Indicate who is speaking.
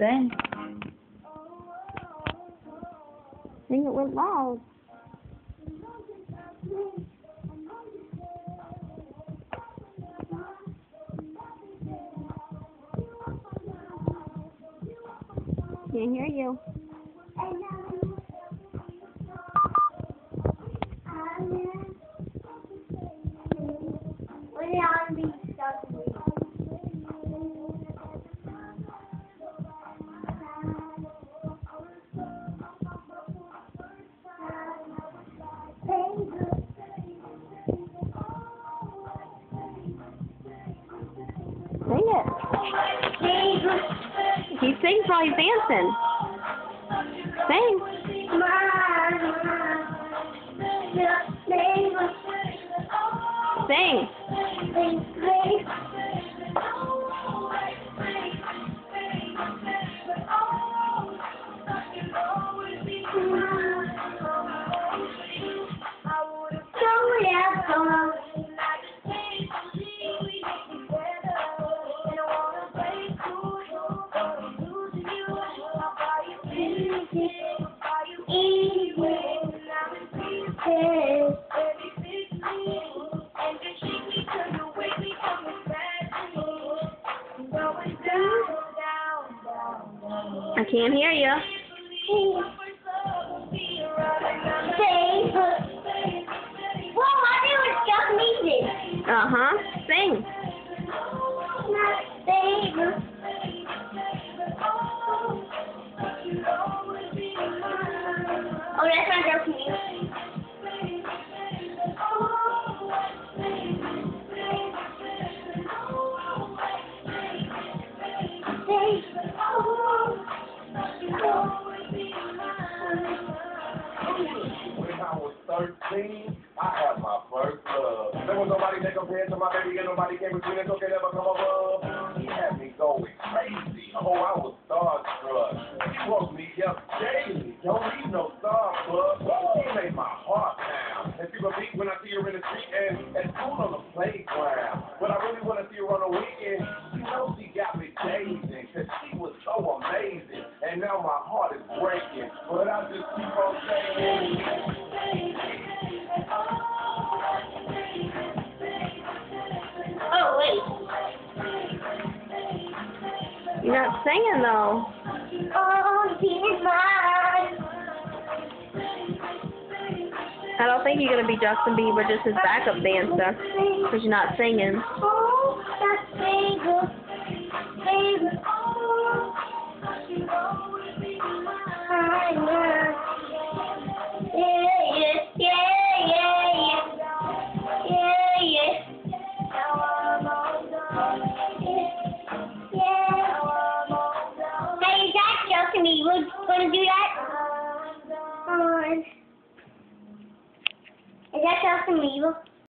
Speaker 1: Sing.
Speaker 2: Sing it with loud. Can't hear you. Sing it. He sings while he's dancing. Sing. Sing. I can't hear you.
Speaker 3: Well, I do is just music.
Speaker 2: Uh-huh. Sing.
Speaker 3: Oh, that's my girl music.
Speaker 4: When I was 13, I had my first love. There was nobody that compared to my baby, and nobody came between us, so could ever come above. He had me going crazy. Oh, I was starstruck. He woke me up daily. Don't need no Starbucks. He made my heart pound. And she would beat when I see her in the street and at school on the playground. But I really want to see her on the weekend. You know she got me dazing, cause she was so amazing. And now my heart is breaking. But I just keep on saying.
Speaker 3: Oh, wait.
Speaker 2: You're not singing, though.
Speaker 3: Oh, she's mine.
Speaker 2: I don't think you're going to be Justin Bieber, just his backup dancer, because you're not singing.
Speaker 3: Oh, that's Beiber. Beiber. I know. Yeah, yeah, yeah, yeah, yeah. Yeah, yeah. Hey, is that Justin Bieber gonna do that? Is that Justin Bieber?